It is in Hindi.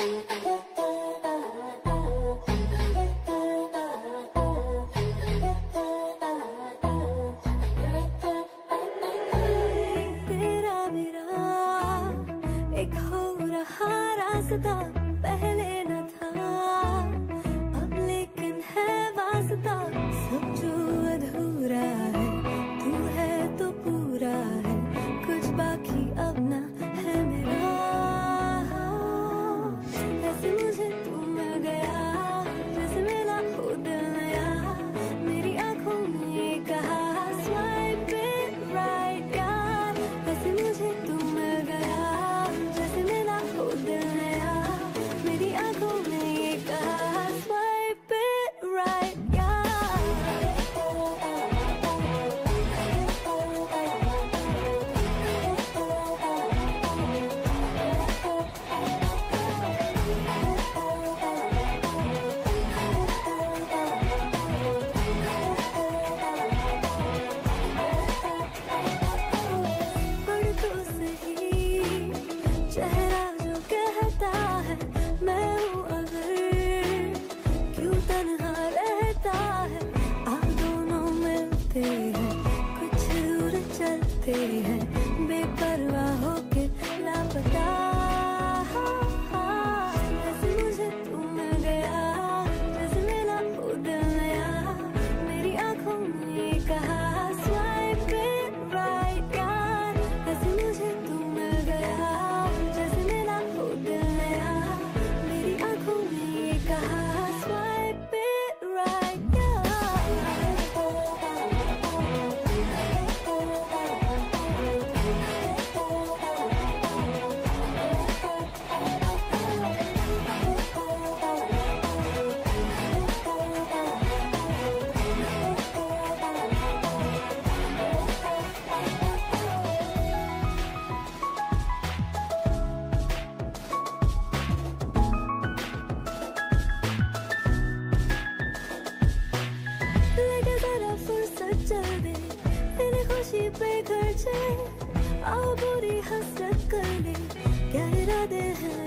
तेरा मेरा एक हो रहा रास्ता, पहले न था अब लेकिन है वास्ता। सब जो अधूरा है तू है तो पूरा है, कुछ बाकी अब ना है मेरा। ऐसे मुझे तू मिल गया जैसे मेरा हो दिल नया, मेरी आंखों ने ये कहा स्वाइप इट राइट यार। ऐसे मुझे तू मिल गया जैसे मेरा हो दिल नया, मेरी आंखों ने ये कहा स्वाइप इट राइट यार। पढ़ तो सही चेहरा जो कहता है मैं हूँ अगर, क्यों तन्हा रहता है। आप दोनों मिलते हैं कुछ दूर चलते हैं, बेपरवाह होके लापता। ऐसे मुझे तू मिल गया जैसे मेरा हो दिल नया, मेरी आंखों ने ये कहा स्वाइप इट राइट यार। ऐसे मुझे तू मिल गया जैसे मेरा हो दिल नया, मेरी आंखों ने ये कहा स्वाइप इट राइट यार। लेके जरा फुर्सत चल दे तेरी खुशी पे खर्चे, आओ बुरी हसरत कर ले, क्या इरादे हैं